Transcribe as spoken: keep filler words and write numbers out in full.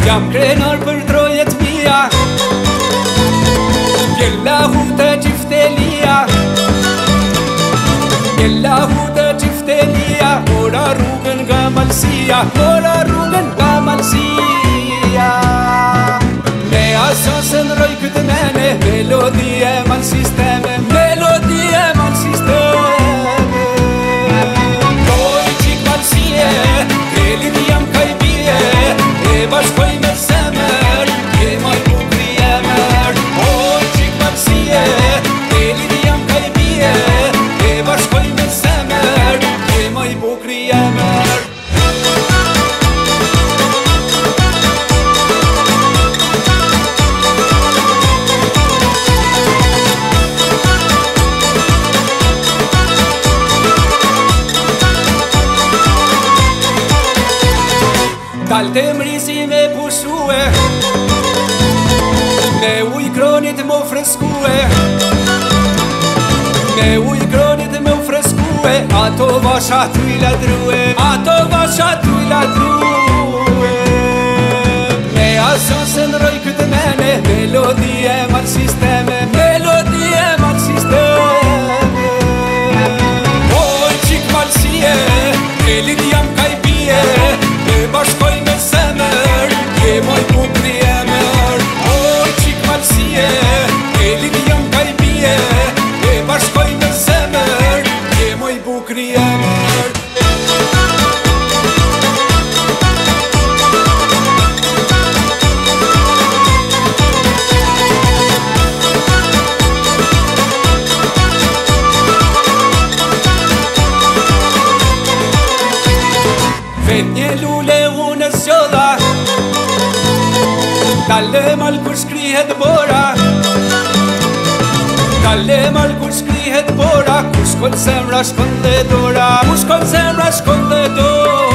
Jam krenar për trojet mia, Gjellahu të qiftelia, Gjellahu të qiftelia, Mora rrugën nga malsia, Mora rrugën nga malsia. Me asosën roj këtë mene, Melodi e mal sisteme, Melodi e mal sisteme. Oj qik malsie, Krelit jam kaj bie, E bashkoj me zemër, Je maj bukri e mër. Oj qik malsie, Krelit jam kaj bie, E bashkoj me zemër, Je maj bukri e mër. Dalte mrisi me pushue, Me uj kronit më freskue, Me uj kronit më freskue, Ato vasha tu i ladrue, Ato vasha tu i ladrue. Me asosën roj këtë mene, Melodi e mal sisteme, Melodi e mal sisteme. Oj qik malsie, Krelit jam kaj bie, E bashkoj me zemër, Je moj bukri e mër. Oj qik malsie, Krelit jam kaj bie, E bashkoj me zemër, Je moj bukri e mër. Vet një lule unë e zgjodha, Kalle mal kur shkrihet bora, Kalle mal kur shkrihet bora, Kur shkon zemra shkon dhe dora, Kur shkon zemra shkon dhe dora.